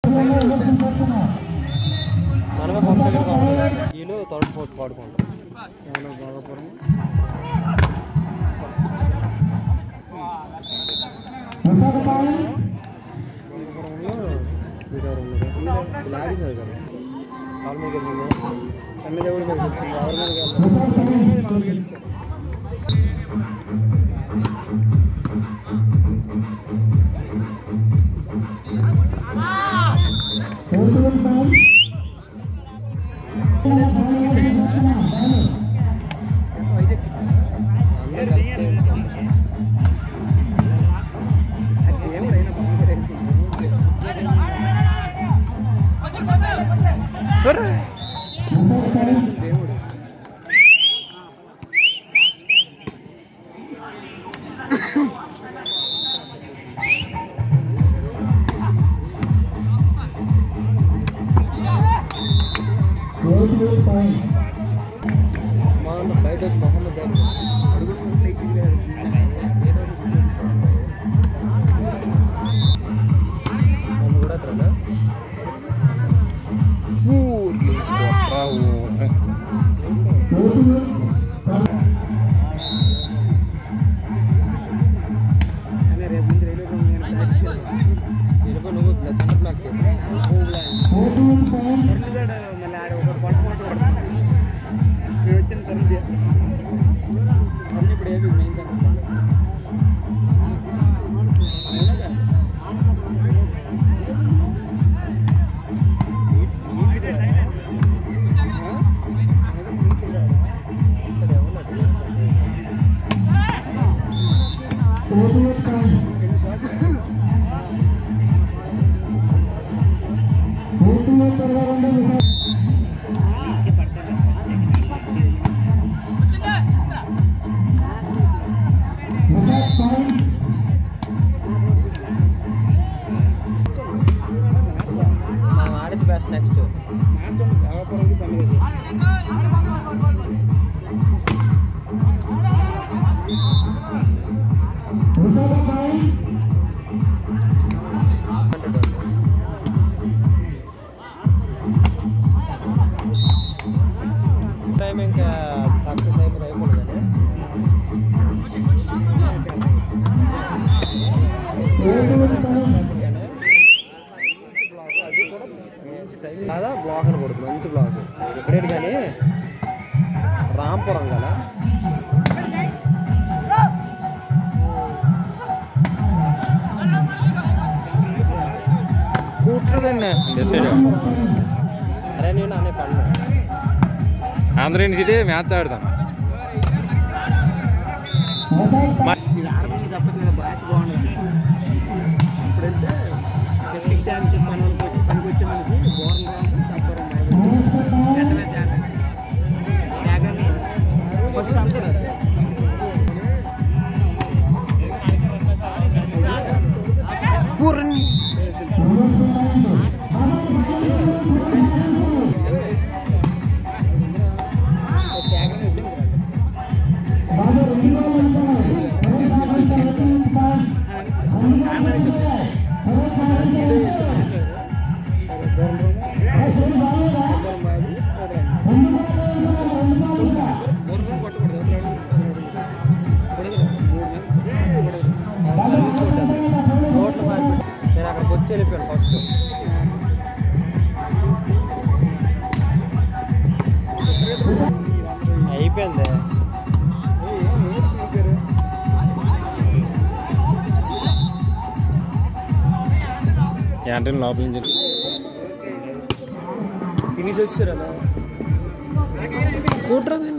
మనమే first second కావాలి వీళ్ళు థర్డ్ ఫోర్త్ పాడుకుంటాం ఏమన్నా బాగాపురం లాడీసారు కదా కాలు మీద గెలిచిందా అన్ని దేవుడు మీద గెలిచింది ఎవరి మీద గెలిచారు బయట వచ్చి మొహమ్మద్ కూడా అతను నువ్వు సెంటర్ బ్లాక్ చేసి మళ్ళీ ఆడ ఒక పంట వచ్చిన తరుణ్ ఇప్పుడు ఏమి మెయిన్ ఆడితే బెస్ట్ నెక్స్ట్ టైం ఇంకా సక్సెస్ అయిపోలేదు కదా బ్లాక్ అని పడుతుంది మంచి బ్లాక్ ఎక్కడేది కానీ రాంపురం కదా కూర్చుందండి అరే నేను అనే పండు ఆంధ్ర యూనివర్సిటీ మ్యాచ్ ఆడతాం చెప్పచ్చు కదా బ్యాచ్ బాగుంది ఇప్పుడైతే సెప్టిక్ ట్యాంక్ పనికి వచ్చే మనిషి బోర్లు ఫస్ట్ అనుకున్నారు నేను అక్కడికి వచ్చి వెళ్ళిపోయాను ఫస్ట్ అయిపోయింది ఏంటంటే లోపల నుంచి ఫినిష్ వచ్చారు అలా కూటరది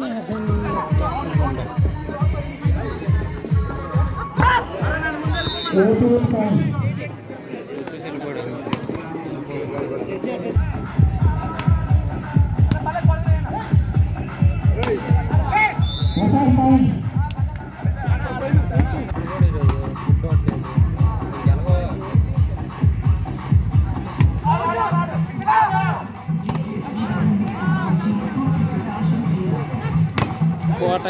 కోట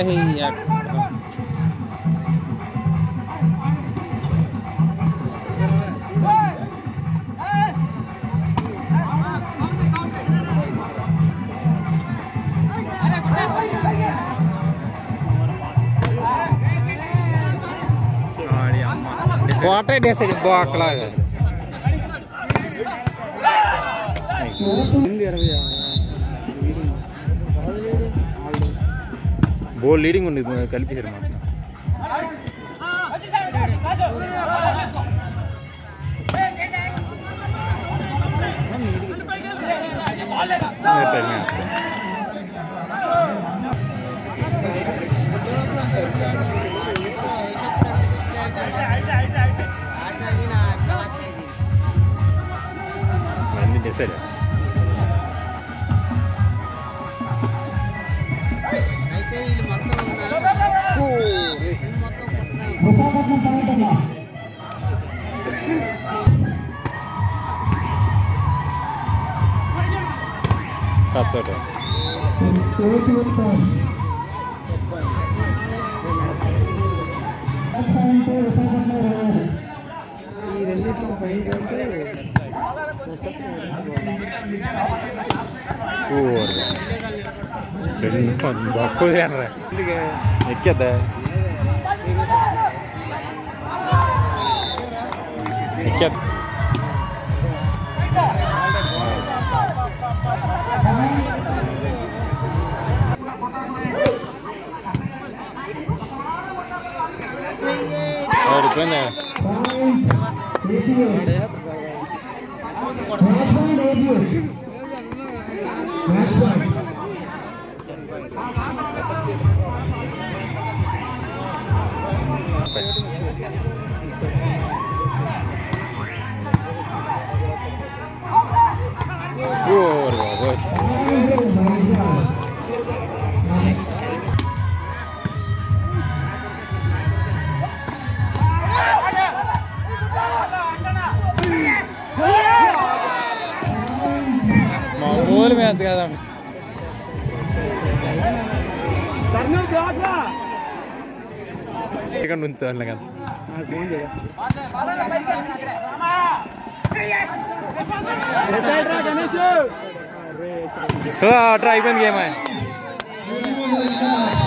వాటర్ వేసేది బాక్లాగా బోల్ లీడింగ్ ఉంది కలిపేశారు మొత్తం అన్నీ చేశారు చోట ఈ రెండింటికి ఫైన్ కంటే ఎక్కేద్దా ఎక్కేద్దా పోయిందా మామూలు మ్యాచ్ కదా ఇక్కడ నుంచి వాళ్ళ కదా అట్లా అయిపోయింది గేమ్